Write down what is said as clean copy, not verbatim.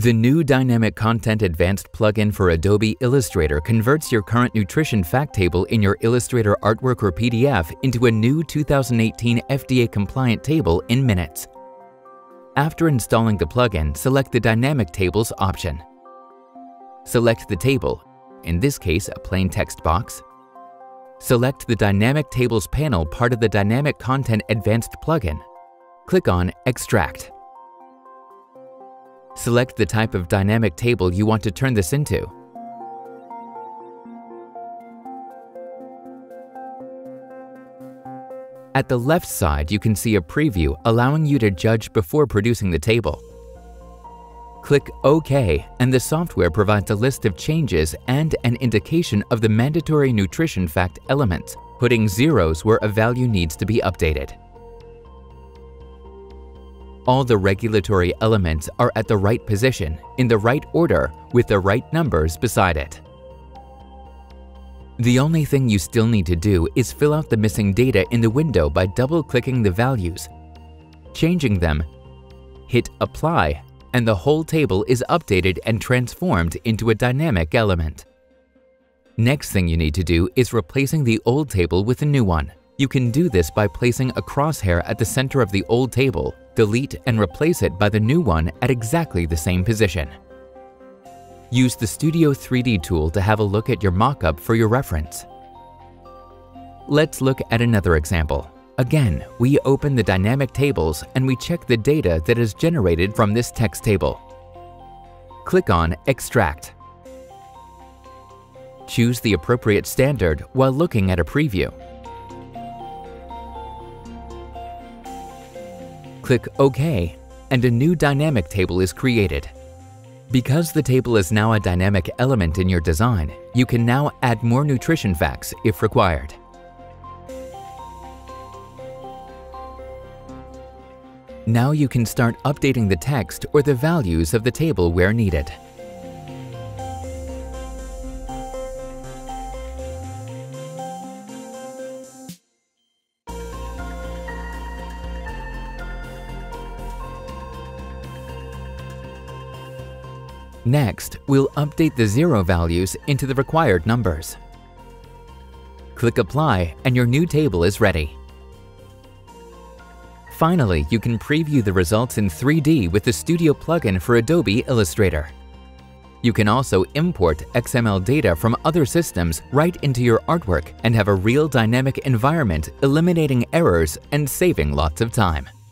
The new Dynamic Content Advanced plugin for Adobe Illustrator converts your current nutrition fact table in your Illustrator artwork or PDF into a new 2018 FDA-compliant table in minutes. After installing the plugin, select the Dynamic Tables option. Select the table, in this case a plain text box. Select the Dynamic Tables panel part of the Dynamic Content Advanced plugin. Click on Extract. Select the type of dynamic table you want to turn this into. At the left side, you can see a preview allowing you to judge before producing the table. Click OK, and the software provides a list of changes and an indication of the mandatory nutrition fact elements, putting zeros where a value needs to be updated. All the regulatory elements are at the right position, in the right order, with the right numbers beside it. The only thing you still need to do is fill out the missing data in the window by double-clicking the values, changing them, hit Apply, and the whole table is updated and transformed into a dynamic element. Next thing you need to do is replacing the old table with a new one. You can do this by placing a crosshair at the center of the old table, delete and replace it by the new one at exactly the same position. Use the Studio 3D tool to have a look at your mockup for your reference. Let's look at another example. Again, we open the dynamic tables and we check the data that is generated from this text table. Click on Extract. Choose the appropriate standard while looking at a preview. Click OK, and a new dynamic table is created. Because the table is now a dynamic element in your design, you can now add more nutrition facts if required. Now you can start updating the text or the values of the table where needed. Next, we'll update the zero values into the required numbers. Click Apply and your new table is ready. Finally, you can preview the results in 3D with the Studio plugin for Adobe Illustrator. You can also import XML data from other systems right into your artwork and have a real dynamic environment, eliminating errors and saving lots of time.